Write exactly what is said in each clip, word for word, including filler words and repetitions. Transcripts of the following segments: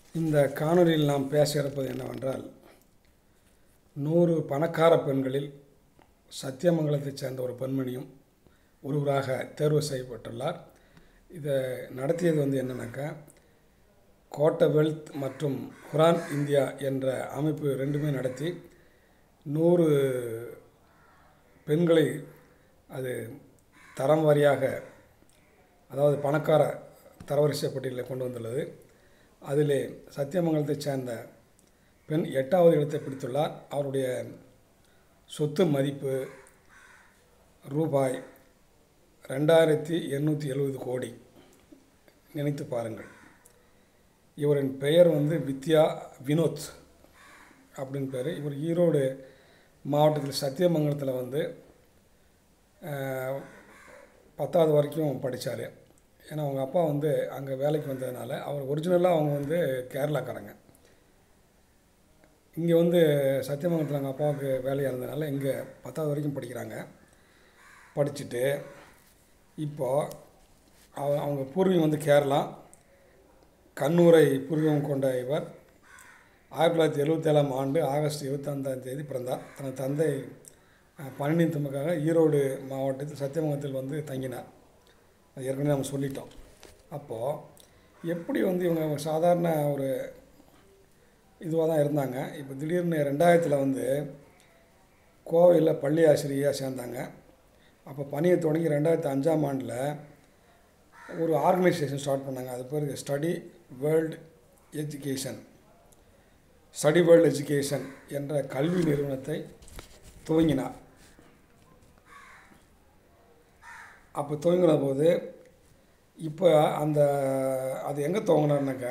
இந்த காணொளியில் நாம் பேச இருப்பது என்னவென்றால், நூறு பணக்கார பெண்களில் சத்தியமங்கலத்தைச் சேர்ந்த ஒரு பெண்மணியும் ஒருவராக தேர்வு செய்யப்பட்டுள்ளார். இதை நடத்தியது வந்து என்னன்னாக்கா, கோட்டை வெல்த் மற்றும் குரான் இந்தியா என்ற அமைப்பு ரெண்டுமே நடத்தி நூறு பெண்களை அது தரம் வாரியாக, அதாவது பணக்கார தரவரிசை பட்டியலில் கொண்டு வந்துள்ளது. அதிலே சத்தியமங்கலத்தைச் சேர்ந்த பெண் எட்டாவது இடத்தை பிடித்துள்ளார். அவருடைய சொத்து மதிப்பு ரூபாய் ரெண்டாயிரத்தி எண்ணூற்றி எழுபது கோடி. நினைத்து பாருங்கள். இவரின் பெயர் வந்து வித்யா வினோத் அப்படின்னு பேர். இவர் ஈரோடு மாவட்டத்தில் சத்தியமங்கலத்தில் வந்து பத்தாவது வரைக்கும் படித்தார். ஏன்னா அவங்க அப்பா வந்து அங்கே வேலைக்கு வந்ததுனால, அவர் ஒரிஜினலாக அவங்க வந்து கேரளாக்காரங்க. இங்கே வந்து சத்தியமங்கலத்தில் அவங்க அப்பாவுக்கு வேலையாக இருந்ததுனால இங்கே பத்தாவது வரைக்கும் படிக்கிறாங்க. படிச்சுட்டு இப்போது அவ அவங்க பூர்வீகம் வந்து கேரளா, கண்ணூரை பூர்வீகம் கொண்ட இவர் ஆயிரத்தி தொள்ளாயிரத்தி எழுபத்தேழாம் ஆண்டு ஆகஸ்ட் இருபத்தஞ்சாம் தேதி பிறந்தார். தனது தந்தை பணி நிமித்தமுக்காக ஈரோடு மாவட்டத்தில் சத்தியமங்கலத்தில் வந்து தங்கினார். அது ஏற்கனவே நம்ம சொல்லிட்டோம். அப்போது எப்படி வந்து இவங்க சாதாரண ஒரு இதுவாக தான் இருந்தாங்க. இப்போ திடீர்னு ரெண்டாயிரத்தில் வந்து கோவையில் பள்ளி ஆசிரியராக சேர்ந்தாங்க. அப்போ பணியை தொடங்கி ரெண்டாயிரத்தி அஞ்சாம் ஆண்டில் ஒரு ஆர்கனைசேஷன் ஸ்டார்ட் பண்ணாங்க. அது பேர் study world education study world education என்ற கல்வி நிறுவனத்தை துவங்கினார். அப்போ துவங்கின போது இப்போ அந்த அது எங்கே துவங்கினார்னாக்கா,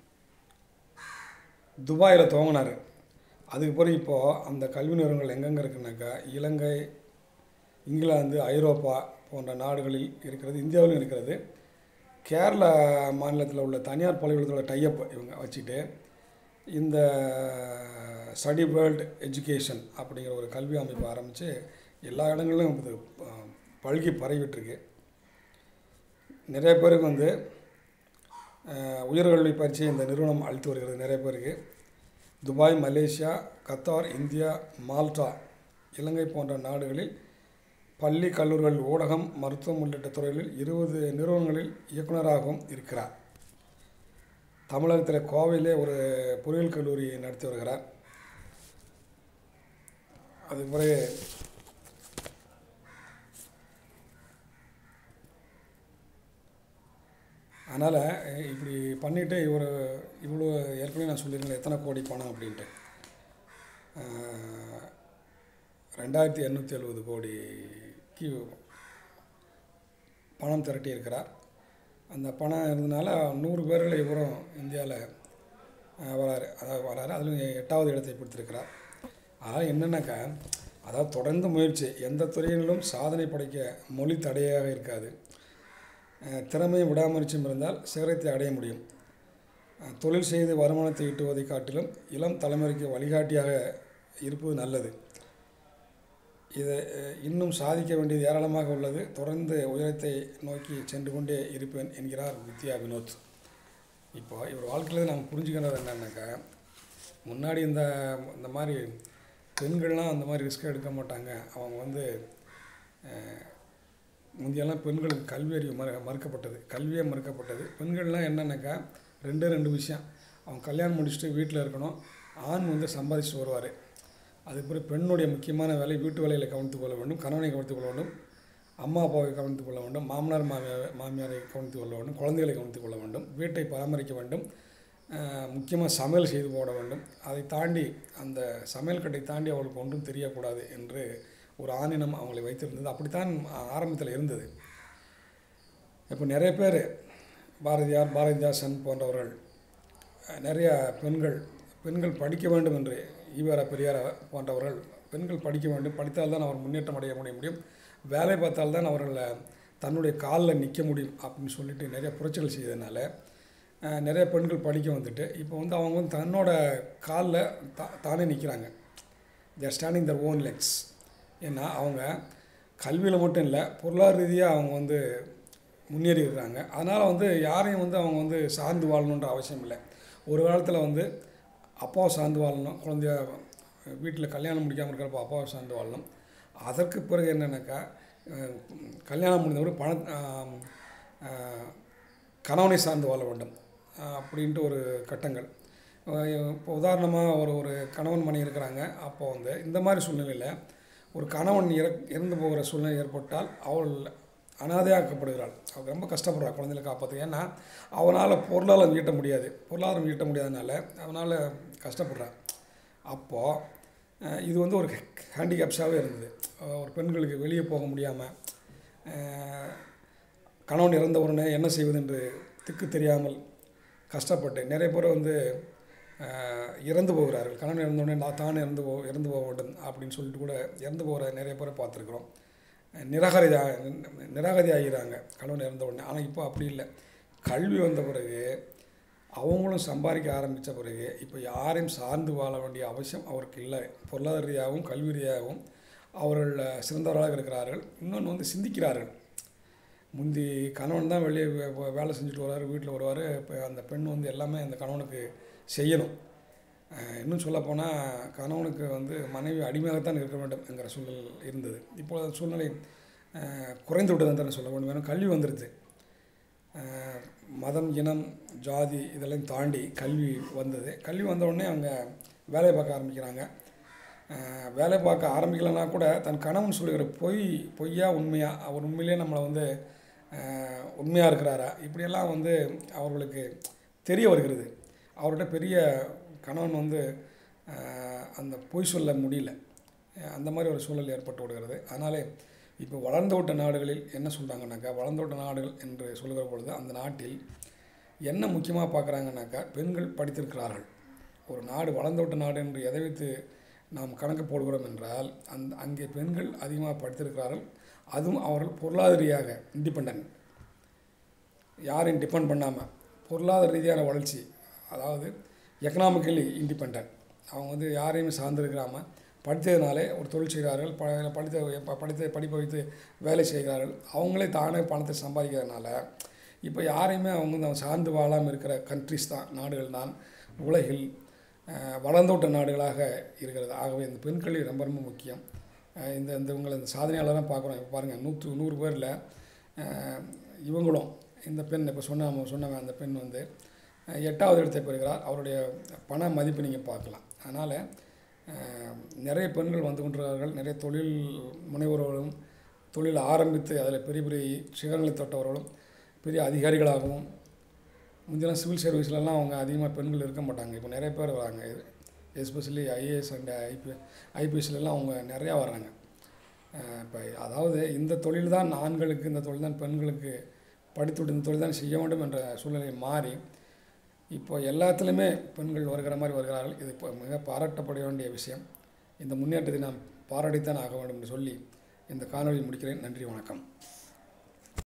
துபாயில் துவங்கினார். அதுக்கு பிறகு இப்போது அந்த கல்வி நிறுவனங்கள் எங்கெங்கே இருக்குனாக்கா, இலங்கை, இங்கிலாந்து, ஐரோப்பா போன்ற நாடுகளில் இருக்கிறது, இந்தியாவிலும் இருக்கிறது. கேரளா மாநிலத்தில் உள்ள தனியார் பல்கலைக்கழகத்தோட டைப் இவங்க வச்சுட்டு இந்த ஸ்டடி வேர்ல்டு எஜுகேஷன் அப்படிங்கிற ஒரு கல்வி அமைப்பு ஆரம்பித்து எல்லா இடங்களிலும் இது பல்கி பரவிட்டுருக்கு. நிறைய பேருக்கு வந்து உயர்கல்வி பயிற்சியை இந்த நிறுவனம் அளித்து வருகிறது. நிறைய பேருக்கு Dubai, Malaysia, Qatar, India, Malta, Ilangai போன்ற நாடுகளில் பள்ளி, கல்லூரிகள், ஊடகம், மருத்துவம் உள்ளிட்ட துறைகளில் இருபது நிறுவனங்களில் இயக்குநராகவும் இருக்கிறார். தமிழகத்தில் கோவையிலே ஒரு பொறியியல் கல்லூரி நடத்தி வருகிறார். அதுக்கு பிறகு அதனால் இப்படி பண்ணிவிட்டு இவர் இவ்வளோ ஏற்கனவே நான் சொல்லியிருக்கேன் எத்தனை கோடி பணம் அப்படின்ட்டு. ரெண்டாயிரத்தி எண்ணூற்றி எழுபது கோடிக்கு பணம் திரட்டி இருக்கிறார். அந்த பணம் இருந்ததுனால நூறு பேரில் இவரும் இந்தியாவில் வராரு அதாவது வராரு அதில் எட்டாவது இடத்தை பிடித்திருக்கிறார். அதனால் என்னென்னாக்கா, அதாவது தொடர்ந்து முயற்சி, எந்த துறையிலும் சாதனை படைக்க மொழி தடையாக இருக்காது. திறமையும் விடாமுயற்சியும் இருந்தால் சிகரத்தை அடைய முடியும். தொழில் செய்து வருமானத்தை ஈட்டுவதை காட்டிலும் இளம் தலைமுறைக்கு வழிகாட்டியாக இருப்பது நல்லது. இதை இன்னும் சாதிக்க வேண்டியது ஏராளமாக உள்ளது. தொடர்ந்து உயரத்தை நோக்கி சென்று கொண்டே இருப்பேன் என்கிறார் வித்யா வினோத். இப்போ இவர் வாழ்க்கையில் நம்ம புரிஞ்சுக்கிறது என்னன்னாக்கா, முன்னாடி இந்த இந்த மாதிரி பெண்கள்லாம் அந்த மாதிரி ரிஸ்க் எடுக்க மாட்டாங்க. அவங்க வந்து முந்தியெல்லாம் பெண்களுக்கு கல்வி அறிவு மறு மறுக்கப்பட்டது கல்வியே மறுக்கப்பட்டது. பெண்கள்லாம் என்னன்னாக்கா ரெண்டு ரெண்டு விஷயம். அவங்க கல்யாணம் முடிச்சுட்டு வீட்டில் இருக்கணும். ஆண் வந்து சம்பாதிச்சுட்டு வருவார். அதுக்கப்புறம் பெண்ணுடைய முக்கியமான வேலை வீட்டு வேலைகளை கவனித்துக் கொள்ள வேண்டும், கணவனை கவனித்துக் கொள்ள வேண்டும், அம்மா அப்பாவை கவனித்துக் கொள்ள வேண்டும், மாமனார் மாமியார் மாமியாரை கவனித்துக் கொள்ள வேண்டும், குழந்தைகளை கவனித்துக் கொள்ள வேண்டும், வீட்டை பராமரிக்க வேண்டும், முக்கியமாக சமையல் செய்து போட வேண்டும். அதை தாண்டி அந்த சமையல் கட்டை தாண்டி அவளுக்கு ஒன்றும் தெரியக்கூடாது என்று ஒரு ஆணினம் அவங்களை வைத்திருந்தது. அப்படித்தான் ஆரம்பத்தில் இருந்தது. இப்போ நிறைய பேர் பாரதியார், பாரதிதாசன் போன்றவர்கள் நிறைய பெண்கள் பெண்கள் படிக்க வேண்டும் என்று, ஈவேரா பெரியார் போன்றவர்கள் பெண்கள் படிக்க வேண்டும், படித்தால்தான் அவர் முன்னேற்றம் அடைய முடிய முடியும், வேலை பார்த்தால்தான் அவர்கள் தன்னுடைய காலில் நிற்க முடியும் அப்படின்னு சொல்லிட்டு நிறைய புரட்சிகள் செய்ததுனால நிறைய பெண்கள் படிக்க வந்துட்டு இப்போ வந்து அவங்க வந்து தன்னோட காலில் தா தானே நிற்கிறாங்க. They're standing their own legs. ஏன்னா அவங்க கல்வியில் மட்டும் இல்லை, பொருளாதார ரீதியாக அவங்க வந்து முன்னேறி இருக்கிறாங்க. அதனால் வந்து யாரையும் வந்து அவங்க வந்து சார்ந்து வாழணுன்ற அவசியம் இல்லை. ஒரு காலத்தில் வந்து அப்பாவை சார்ந்து வாழணும், குழந்தைய வீட்டில் கல்யாணம் முடிக்காமல் இருக்கிறப்ப அப்பாவை சார்ந்து வாழணும். அதற்கு பிறகு என்னென்னாக்கா கல்யாணம் முடிந்தவரை பண கணவனை சார்ந்து வாழ வேண்டும் அப்படின்ட்டு ஒரு கட்டங்கள். இப்போ உதாரணமாக ஒரு ஒரு கணவன் மனைவி இருக்கிறாங்க. அப்போ வந்து இந்த மாதிரி சூழ்நிலையில் ஒரு கணவன் இற இறந்து போகிற சூழ்நிலை ஏற்பட்டால் அவள் அனாதையாக்கப்படுகிறாள். அவள் ரொம்ப கஷ்டப்படுறாள் குழந்தைகளை காப்பாற்று. ஏன்னா அவனால் பொருளாதாரம் ஈட்ட முடியாது, பொருளாதாரம் ஈட்ட முடியாதனால அவனால் கஷ்டப்படுறாள். அப்போது இது வந்து ஒரு ஹேண்டிகேப்ஸாகவே இருந்தது. ஒரு பெண்களுக்கு வெளியே போக முடியாமல், கணவன் இறந்த உடனே என்ன செய்வது என்று திக்கு தெரியாமல் கஷ்டப்பட்டு நிறைய பேர் வந்து இறந்து போகிறார்கள். கணவன் இறந்தவுடனே நான் தானே இறந்து போ இறந்து போக வேண்டும் அப்படின்னு சொல்லிட்டு கூட இறந்து போகிற நிறைய பேரை பார்த்துருக்குறோம். நிராகரி நிராகரி ஆகிறாங்க கணவன் இறந்த உடனே. ஆனால் இப்போ அப்படி இல்லை. கல்வி வந்த பிறகு அவங்களும் சம்பாதிக்க ஆரம்பித்த பிறகு இப்போ யாரையும் சார்ந்து வாழ வேண்டிய அவசியம் அவருக்கு இல்லை. பொருளாதார ரீதியாகவும் கல்வி ரீதியாகவும் அவர்கள் சிறந்தவர்களாக இருக்கிறார்கள். இன்னொன்று வந்து சிந்திக்கிறார்கள். முந்தி கணவன் தான் வெளியே வேலை செஞ்சுட்டு வருவார், வீட்டில் வருவார். இப்போ அந்த பெண் வந்து எல்லாமே அந்த கணவனுக்கு செய்யணும். இன்னும் சொல்லப்போனால் கணவனுக்கு வந்து மனைவி அடிமையாகத்தான் இருக்க வேண்டும் என்கிற சூழல் இருந்தது. இப்போது அந்த சூழ்நிலை குறைந்து விட்டதுன்னு தான் சொல்ல வேண்டும். ஏன்னா கல்வி வந்துடுது. மதம், இனம், ஜாதி இதெல்லாம் தாண்டி கல்வி வந்தது. கல்வி வந்தவுடனே அவங்க வேலை பார்க்க ஆரம்பிக்கிறாங்க. வேலை பார்க்க ஆரம்பிக்கலைன்னா கூட தன் கணவன் சொல்லுகிற பொய் பொய்யா உண்மையா, அவர் உண்மையிலே நம்மளை வந்து உண்மையாக இருக்கிறாரா, இப்படியெல்லாம் வந்து அவர்களுக்கு தெரிய வருகிறது. அவர்கிட்ட பெரிய கணவன் வந்து அந்த பொய் சொல்ல முடியல. அந்த மாதிரி ஒரு சூழல் ஏற்பட்டு விடுகிறது. அதனாலே இப்போ வளர்ந்து விட்ட நாடுகளில் என்ன சொல்கிறாங்கன்னாக்கா, வளர்ந்து விட்ட நாடுகள் என்று சொல்கிற பொழுது அந்த நாட்டில் என்ன முக்கியமாக பார்க்குறாங்கன்னாக்கா, பெண்கள் படித்திருக்கிறார்கள். ஒரு நாடு வளர்ந்து விட்ட நாடு என்று எதை வைத்து நாம் கணக்கு போடுகிறோம் என்றால், அந்த அங்கே பெண்கள் அதிகமாக படித்திருக்கிறார்கள். அதுவும் அவர்கள் பொருளாதாரியாக இண்டிபெண்ட், யாரையும் டிபெண்ட் பண்ணாமல் பொருளாதார ரீதியான வளர்ச்சி, அதாவது எக்கனாமிக்கலி இண்டிபெண்ட். அவங்க வந்து யாரையுமே சார்ந்திருக்கிறாமல் படித்ததுனாலே ஒரு தொழில் செய்கிறார்கள். ப படித்த படித்த படிப்பை வைத்து வேலை செய்கிறார்கள். அவங்களே தானே பணத்தை சம்பாதிக்கிறதுனால இப்போ யாரையுமே அவங்க வந்து சார்ந்து வாழாமல் இருக்கிற கண்ட்ரிஸ் தான், நாடுகள் தான் உலகில் வளர்ந்து விட்ட நாடுகளாக இருக்கிறது. ஆகவே இந்த பெண் கல்வி ரொம்ப ரொம்ப முக்கியம். இந்த இந்த இவங்களை இந்த சாதனையாளராக பார்க்குறோம். இப்போ பாருங்கள், நூற்று நூறு பேரில் இவங்களும் இந்த பெண் இப்போ சொன்ன சொன்னவன் அந்த பெண் வந்து எட்டாவது இடத்தை பெறுகிறார். அவருடைய பண மதிப்பு நீங்கள் பார்க்கலாம். அதனால் நிறைய பெண்கள் வந்து கொண்டிருக்கிறார்கள். நிறைய தொழில் முனைவோர்களும் தொழில் ஆரம்பித்து அதில் பெரிய பெரிய சிகரங்களை தொட்டவர்களும் பெரிய அதிகாரிகளாகவும், முந்தியெல்லாம் சிவில் சர்வீஸ்லலாம் அவங்க அதிகமாக பெண்கள் இருக்க மாட்டாங்க. இப்போ நிறைய பேர் வராங்க. எஸ்பெஷலி ஐஏஎஸ் அண்ட் ஐபி ஐபிஎஸ்லாம் அவங்க நிறையா வர்றாங்க. இப்போ அதாவது இந்த தொழில் தான் ஆண்களுக்கு, இந்த தொழில் தான் பெண்களுக்கு, படித்துவிட்டு இந்த தொழில் தான் செய்ய வேண்டும் என்ற சூழ்நிலை மாறி இப்போ எல்லாத்துலேயுமே பெண்கள் வருகிற மாதிரி வருகிறார்கள். இது இப்போ மிக பாராட்டப்பட வேண்டிய விஷயம். இந்த முன்னேற்றத்தை நாம் பாராட்டித்தான் ஆக வேண்டும் என்று சொல்லி இந்த காணொலியை முடிக்கிறேன். நன்றி, வணக்கம்.